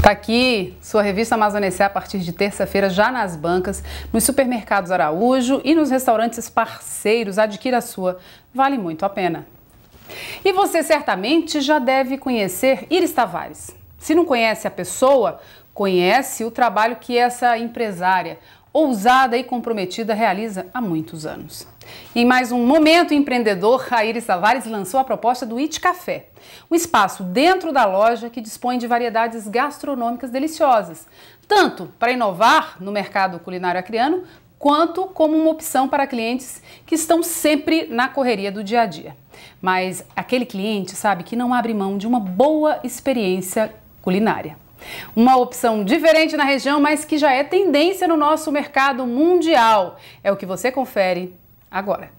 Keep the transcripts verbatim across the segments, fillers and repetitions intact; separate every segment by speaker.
Speaker 1: Tá aqui sua revista Amazônia S A a partir de terça-feira, já nas bancas, nos supermercados Araújo e nos restaurantes parceiros. Adquira a sua, vale muito a pena. E você certamente já deve conhecer Iris Tavares. Se não conhece a pessoa, conhece o trabalho que essa empresária ousada e comprometida realiza há muitos anos. Em mais um momento empreendedor, a Iris Tavares lançou a proposta do It Café, um espaço dentro da loja que dispõe de variedades gastronômicas deliciosas, tanto para inovar no mercado culinário acreano, quanto como uma opção para clientes que estão sempre na correria do dia a dia. Mas aquele cliente sabe que não abre mão de uma boa experiência culinária. Uma opção diferente na região, mas que já é tendência no nosso mercado mundial. É o que você confere agora.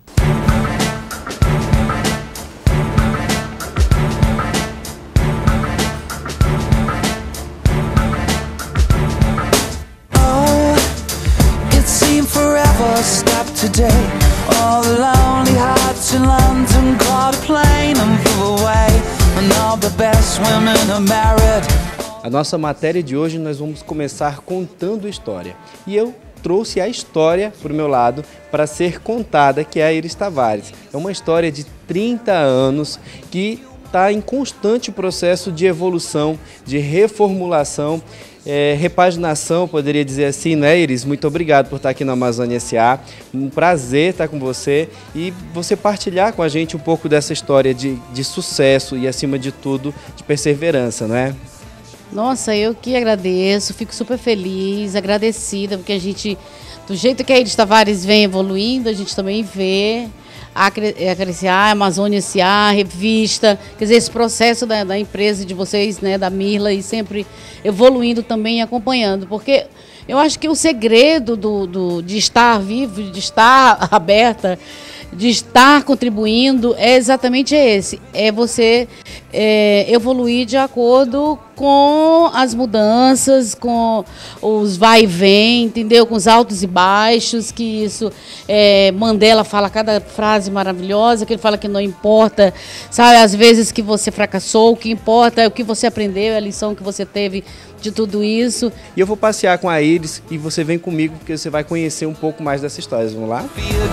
Speaker 2: Oh, it seemed forever stopped today. All the lonely hearts in London caught a plane and flew away. And all the best women are married.
Speaker 3: A nossa matéria de hoje nós vamos começar contando história. E eu trouxe a história para o meu lado para ser contada, que é a Iris Tavares. É uma história de trinta anos que está em constante processo de evolução, de reformulação, é, repaginação, poderia dizer assim, né, Iris? Muito obrigado por estar aqui no Amazônia S A. Um prazer estar com você e você partilhar com a gente um pouco dessa história de, de sucesso e, acima de tudo, de perseverança, não é?
Speaker 4: Nossa, eu que agradeço, fico super feliz, agradecida, porque a gente, do jeito que a Iris Tavares vem evoluindo, a gente também vê a crescer a Amazônia S A, a revista, quer dizer, esse processo da, da empresa de vocês, né, da Mirla, e sempre evoluindo também e acompanhando, porque eu acho que o segredo do, do, de estar vivo, de estar aberta, de estar contribuindo é exatamente esse, é você é, evoluir de acordo com as mudanças, com os vai e vem, entendeu? Com os altos e baixos, que isso, é, Mandela fala cada frase maravilhosa, que ele fala que não importa, sabe, às vezes que você fracassou, o que importa é o que você aprendeu, é a lição que você teve de tudo isso.
Speaker 3: E eu vou passear com a Iris e você vem comigo porque você vai conhecer um pouco mais dessa história. Vamos lá?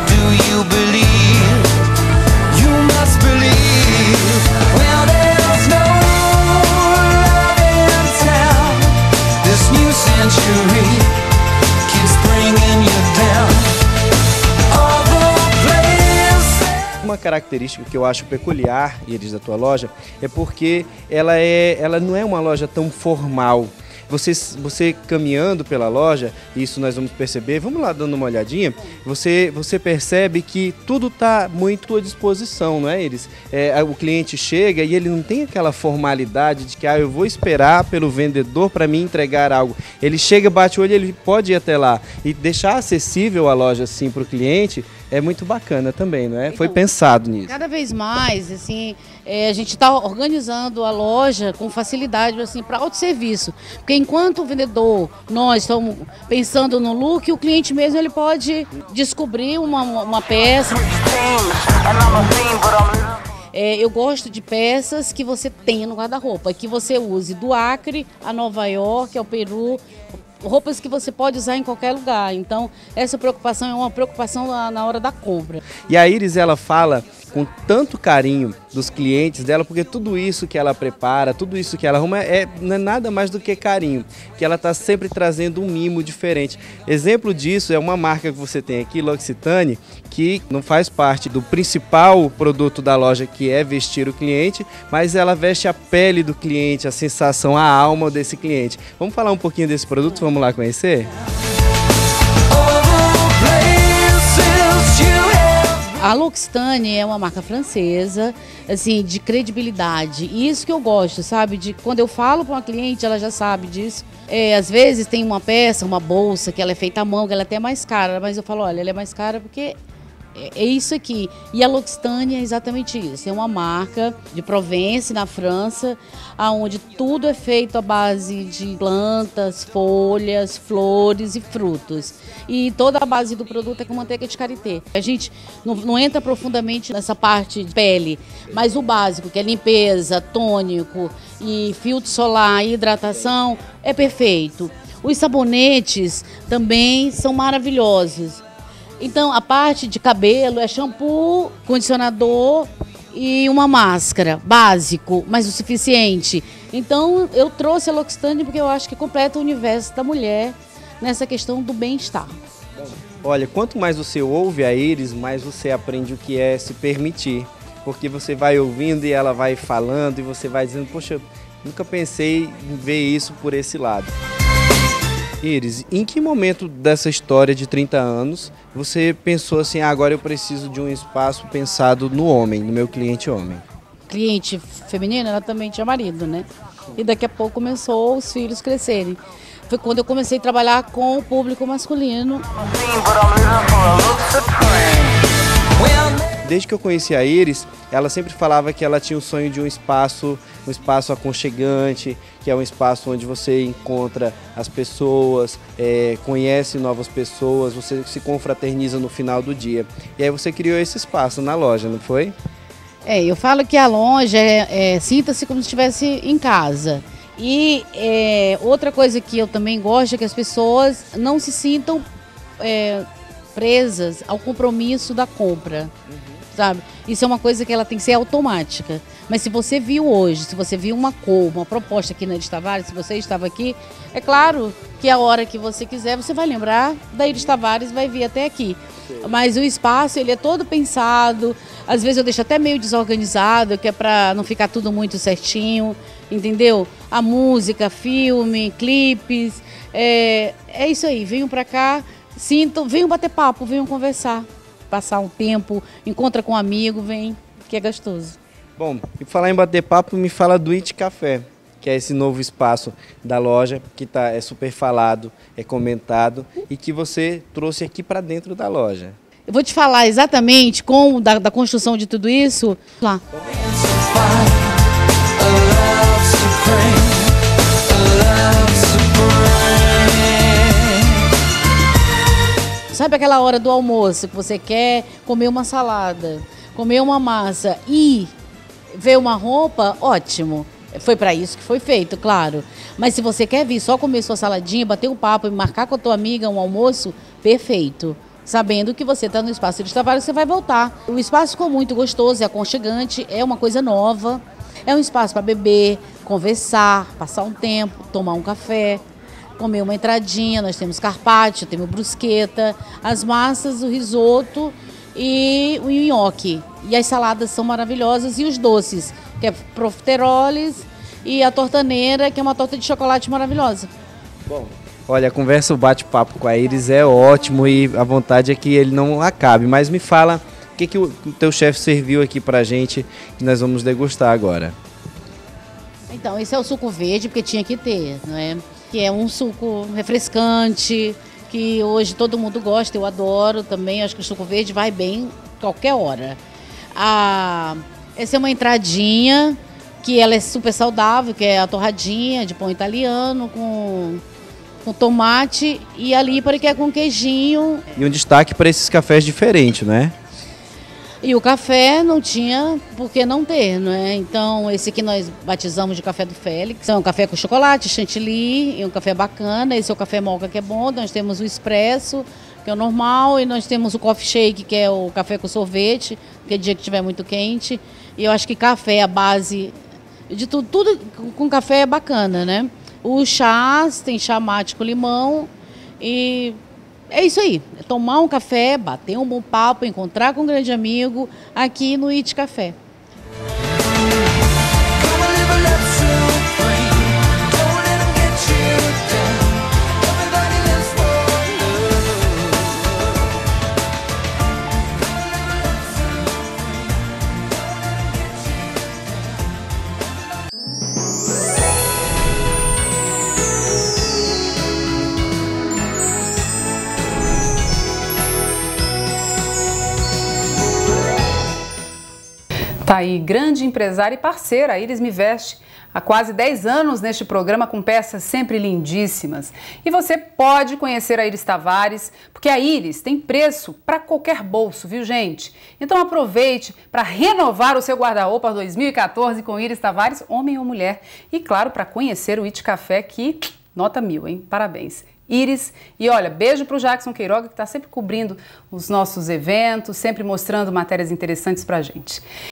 Speaker 3: Uma característica que eu acho peculiar, Iris, da tua loja, é porque ela, é, ela não é uma loja tão formal. Você, você caminhando pela loja, isso nós vamos perceber, vamos lá dando uma olhadinha, você, você percebe que tudo está muito à disposição, não é, Iris? É, o cliente chega e ele não tem aquela formalidade de que ah, eu vou esperar pelo vendedor para me entregar algo. Ele chega, bate o olho, ele pode ir até lá. E deixar acessível a loja assim para o cliente é muito bacana também, não é? Então, foi pensado nisso.
Speaker 4: Cada vez mais, assim, é, a gente está organizando a loja com facilidade assim, para autosserviço. Porque enquanto o vendedor, nós estamos pensando no look, o cliente mesmo ele pode descobrir uma, uma peça. É, eu gosto de peças que você tenha no guarda-roupa, que você use do Acre a Nova York, ao Peru, roupas que você pode usar em qualquer lugar. Então, essa preocupação é uma preocupação na, na hora da compra.
Speaker 3: E a Iris, ela fala com tanto carinho dos clientes dela, porque tudo isso que ela prepara, tudo isso que ela arruma é, não é nada mais do que carinho, que ela está sempre trazendo um mimo diferente. Exemplo disso é uma marca que você tem aqui, L'Occitane, que não faz parte do principal produto da loja, que é vestir o cliente, mas ela veste a pele do cliente, a sensação, a alma desse cliente. Vamos falar um pouquinho desse produto? Vamos lá conhecer?
Speaker 4: A L'Occitane é uma marca francesa, assim, de credibilidade. E isso que eu gosto, sabe? De quando eu falo para uma cliente, ela já sabe disso. É, às vezes tem uma peça, uma bolsa que ela é feita à mão, que ela é até mais cara, mas eu falo, olha, ela é mais cara porque É, é isso aqui. E a L'Occitane é exatamente isso. É uma marca de Provence, na França, onde tudo é feito à base de plantas, folhas, flores e frutos. E toda a base do produto é com manteiga de karité. A gente não, não entra profundamente nessa parte de pele, mas o básico, que é limpeza, tônico e filtro solar e hidratação, é perfeito. Os sabonetes também são maravilhosos. Então, a parte de cabelo é shampoo, condicionador e uma máscara, básico, mas o suficiente. Então, eu trouxe a L'Occitane porque eu acho que completa o universo da mulher nessa questão do bem-estar.
Speaker 3: Olha, quanto mais você ouve a Iris, mais você aprende o que é se permitir. Porque você vai ouvindo e ela vai falando e você vai dizendo, poxa, nunca pensei em ver isso por esse lado. Iris, em que momento dessa história de trinta anos você pensou assim, ah, agora eu preciso de um espaço pensado no homem, no meu cliente homem?
Speaker 4: Cliente feminina, ela também tinha marido, né? E daqui a pouco começou os filhos crescerem. Foi quando eu comecei a trabalhar com o público masculino.
Speaker 3: Desde que eu conheci a Iris, ela sempre falava que ela tinha o sonho de um espaço, um espaço aconchegante, que é um espaço onde você encontra as pessoas, é, conhece novas pessoas, você se confraterniza no final do dia. E aí você criou esse espaço na loja, não foi?
Speaker 4: É, eu falo que a loja é, é sinta-se como se estivesse em casa. E é, outra coisa que eu também gosto é que as pessoas não se sintam é, presas ao compromisso da compra. Uhum. Sabe? Isso é uma coisa que ela tem que ser automática. Mas se você viu hoje, se você viu uma cor, uma proposta aqui na Iris Tavares, se você estava aqui, é claro que a hora que você quiser, você vai lembrar da Iris Tavares e vai vir até aqui. Sim. Mas o espaço, ele é todo pensado, às vezes eu deixo até meio desorganizado, que é para não ficar tudo muito certinho, entendeu? A música, filme, clipes, é, é isso aí, venham para cá, sintam, venham bater papo, venham conversar. Passar um tempo, encontra com um amigo, vem, que é gostoso.
Speaker 3: Bom, e falar em bater papo, me fala do It Café, que é esse novo espaço da loja, que tá, é super falado, é comentado, e que você trouxe aqui para dentro da loja.
Speaker 4: Eu vou te falar exatamente com da, da construção de tudo isso lá. Sabe aquela hora do almoço que você quer comer uma salada, comer uma massa e ver uma roupa? Ótimo. Foi para isso que foi feito, claro. Mas se você quer vir só comer sua saladinha, bater um papo e marcar com a tua amiga um almoço, perfeito. Sabendo que você está no espaço Iris Tavares, você vai voltar. O espaço ficou muito gostoso, é aconchegante, é uma coisa nova. É um espaço para beber, conversar, passar um tempo, tomar um café. Comer uma entradinha, nós temos carpaccio, temos brusqueta, as massas, o risoto e o nhoque. E as saladas são maravilhosas e os doces, que é profiteroles e a tortaneira, que é uma torta de chocolate maravilhosa.
Speaker 3: Bom, olha, a conversa, o bate-papo com a Iris é ótimo e a vontade é que ele não acabe. Mas me fala, o que, que o, o teu chefe serviu aqui pra gente que nós vamos degustar agora?
Speaker 4: Então, esse é o suco verde, porque tinha que ter, não é? Que é um suco refrescante, que hoje todo mundo gosta, eu adoro também, acho que o suco verde vai bem qualquer hora. Ah, essa é uma entradinha, que ela é super saudável, que é a torradinha de pão italiano com, com tomate e a lípara, que é com queijinho.
Speaker 3: E um destaque para esses cafés diferentes, né?
Speaker 4: E o café não tinha por que não ter, não é? Então, esse aqui nós batizamos de café do Félix. É um café com chocolate, chantilly, e um café bacana. Esse é o café moca, que é bom. Nós temos o expresso, que é o normal. E nós temos o coffee shake, que é o café com sorvete, que é dia que estiver muito quente. E eu acho que café, a base de tudo, tudo com café é bacana, né? Os chás, tem chá mate com limão e... é isso aí, é tomar um café, bater um bom papo, encontrar com um grande amigo aqui no It Café.
Speaker 1: Tá aí, grande empresária e parceira, a Iris me veste há quase dez anos neste programa com peças sempre lindíssimas. E você pode conhecer a Iris Tavares, porque a Iris tem preço para qualquer bolso, viu, gente? Então aproveite para renovar o seu guarda-roupa dois mil e quatorze com Iris Tavares, homem ou mulher. E claro, para conhecer o It Café, que nota mil, hein? Parabéns. Iris, e olha, beijo para o Jackson Queiroga, que está sempre cobrindo os nossos eventos, sempre mostrando matérias interessantes para a gente.